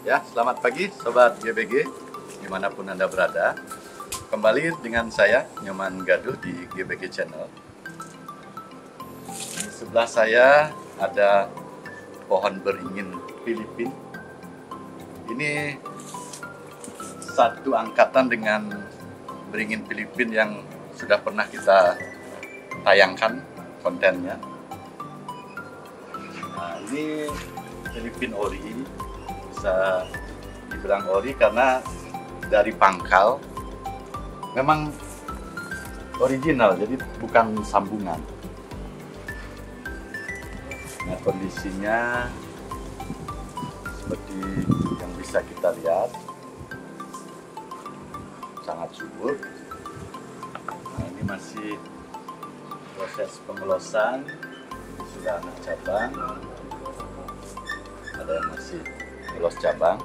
Ya, selamat pagi Sobat GBG, dimanapun Anda berada. Kembali dengan saya, Nyoman Gaduh di GBG Channel. Di sebelah saya ada pohon beringin Filipin. Ini satu angkatan dengan beringin Filipin yang sudah pernah kita tayangkan kontennya. Nah, ini Filipin ori. Bisa dibilang ori karena dari pangkal memang original, jadi bukan sambungan. Nah, kondisinya seperti yang bisa kita lihat, sangat subur. Nah, ini masih proses pengelosan, sudah anak cabang, ada yang masih los cabang.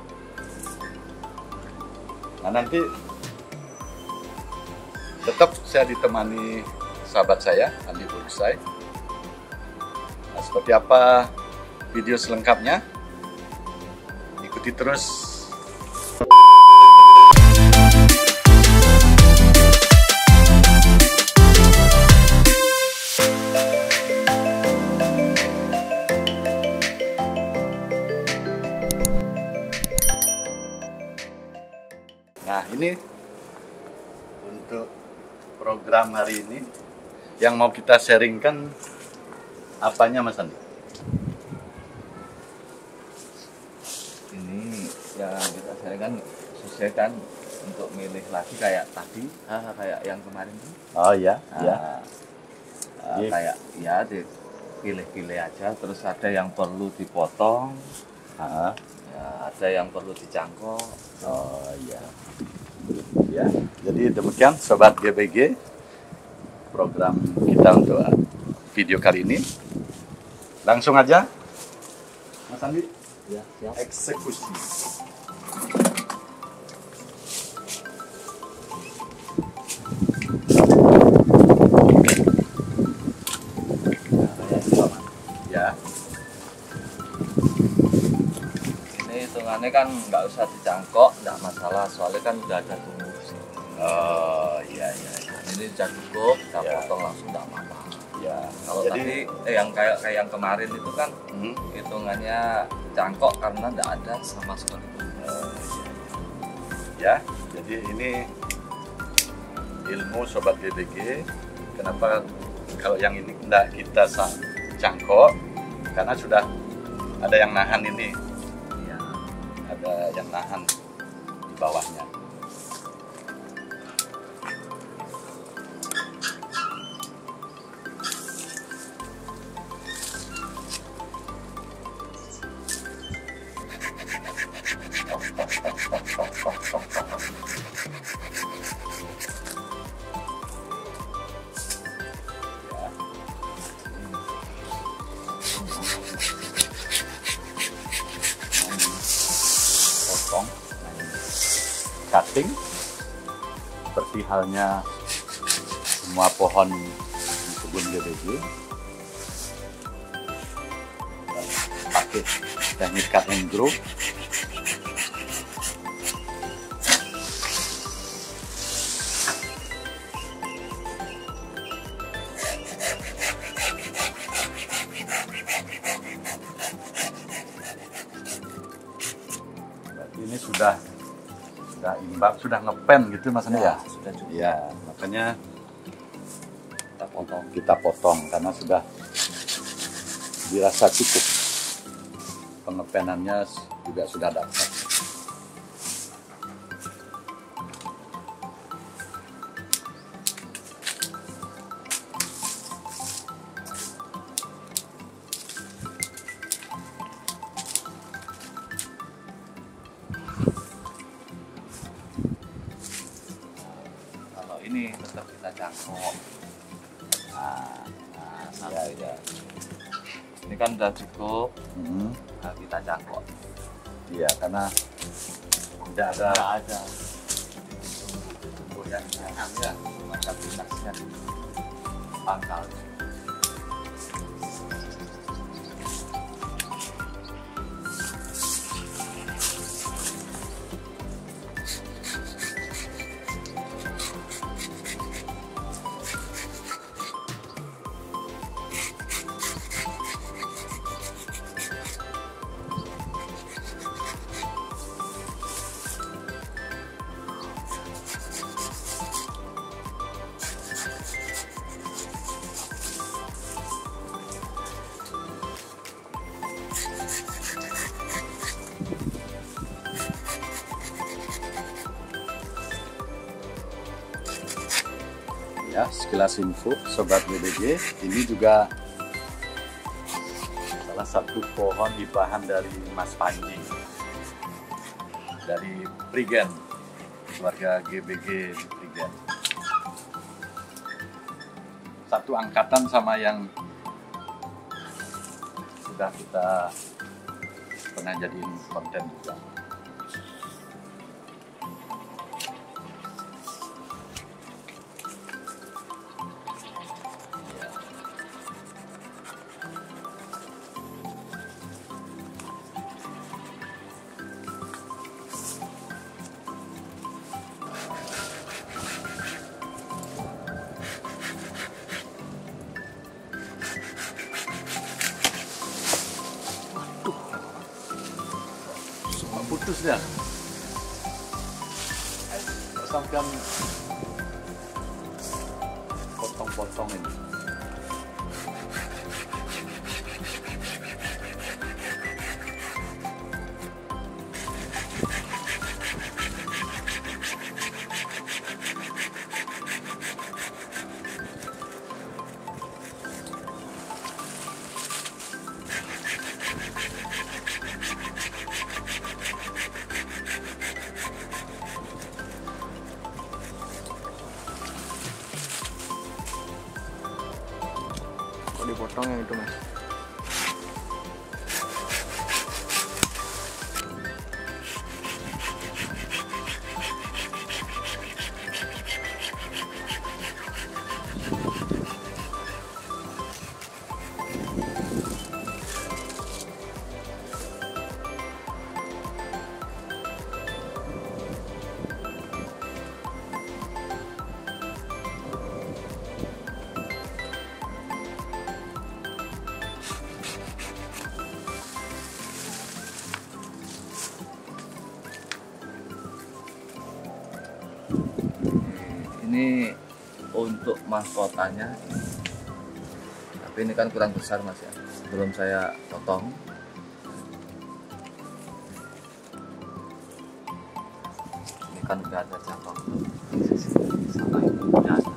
Nah, nanti tetap saya ditemani sahabat saya Andi Ursai. Nah, seperti apa video selengkapnya? Ikuti terus. Nah, ini untuk program hari ini yang mau kita sharingkan apanya, Mas Andi? Ini yang kita sharingkan sesuaikan untuk milih lagi kayak tadi, kayak yang kemarin tuh. Oh iya, Kayak ya dipilih-pilih aja, terus ada yang perlu dipotong, ya, ada yang perlu dicangkok. Oh iya. Ya, jadi demikian Sobat GBG program kita untuk video kali ini. Langsung aja, Mas Andi. Ya, siap. Eksekusi. Nah, kayak gitu, Mas. Ya. Ini hitungannya kan nggak usah dicangkok, nggak masalah, soalnya kan udah ada bumbu. Oh iya. Ini udah cukup, kita Ya. potong langsung nggak apa-apa. Ya. Kalau Jadi tadi yang kayak yang kemarin itu kan hitungannya cangkok karena nggak ada sama sekali. ya, jadi ini ilmu Sobat GBG. Kenapa kalau yang ini tidak kita cangkok? Karena sudah ada yang nahan ini, Iya. ada yang nahan di bawahnya. Potong, cutting, seperti halnya semua pohon di kebun GBG. Pakai teknik cut and grow. Ini sudah imbang, sudah ngepen gitu Mas Andi ya? Sudah cukup. Iya, makanya Kita potong. kita potong karena sudah dirasa cukup. Pengepenannya juga sudah dapat. Kalau ini tetap kita cangkok. Sampai ya. Ini kan udah cukup. Nah, kita cangkok. Iya, karena tidak ada Nggak ada bumbu yang ya, maka pinasnya di pangkal. Ya, sekilas info Sobat BBG, ini juga salah satu pohon hibahan dari Mas Panji dari Prigen, keluarga GBG di Prigen. Satu angkatan sama yang sudah kita pernah jadiin konten juga. Putus dah. Sampai potong-potong ini. Dipotong yang itu Mas. Ini untuk mahkotanya, tapi ini kan kurang besar Mas ya, belum saya potong. Ini kan udah ada cabang di sisi sana, itu udah ada.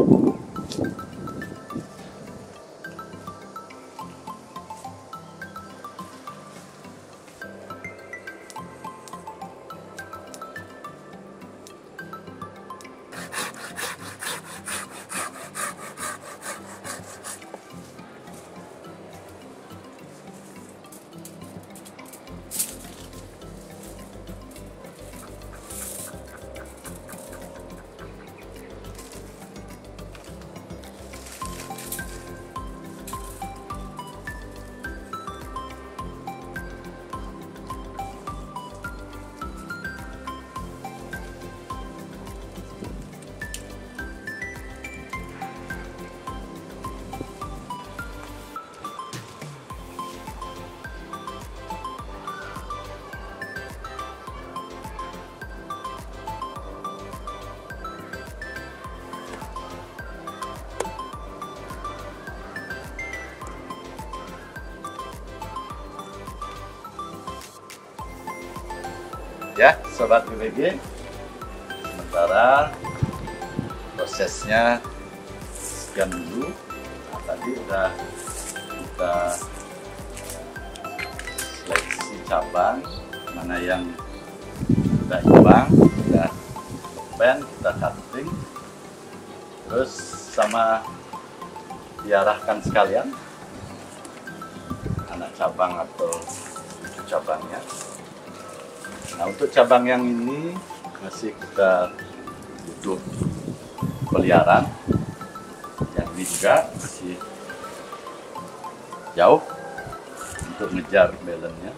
Ya, Sobat BBG, sementara prosesnya sekian dulu. Nah, tadi udah kita seleksi cabang, mana yang udah hilang, udah pen, kita cutting, terus sama diarahkan sekalian anak cabang atau cucu cabangnya. Nah, untuk cabang yang ini masih kita butuh peliharaan. Yang ini juga masih jauh untuk ngejar melonnya.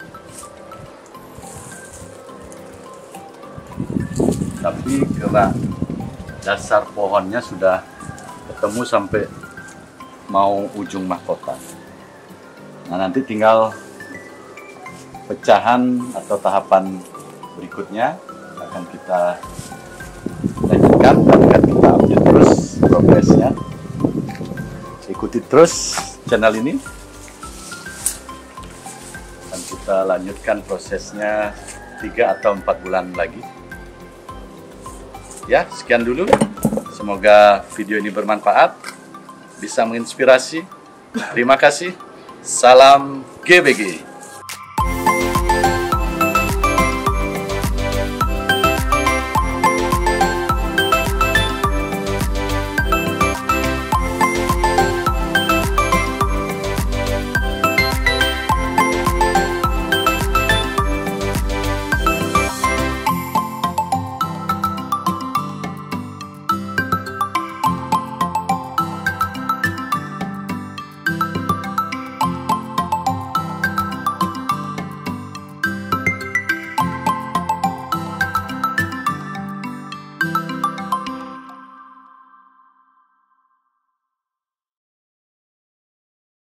Tapi gerak dasar pohonnya sudah ketemu sampai mau ujung mahkota. Nah, nanti tinggal pecahan atau tahapan berikutnya akan kita lanjutkan dan akan kita update terus progresnya. Ikuti terus channel ini dan kita lanjutkan prosesnya 3 atau 4 bulan lagi. Ya, sekian dulu Semoga video ini bermanfaat, bisa menginspirasi. Terima kasih. Salam GBG.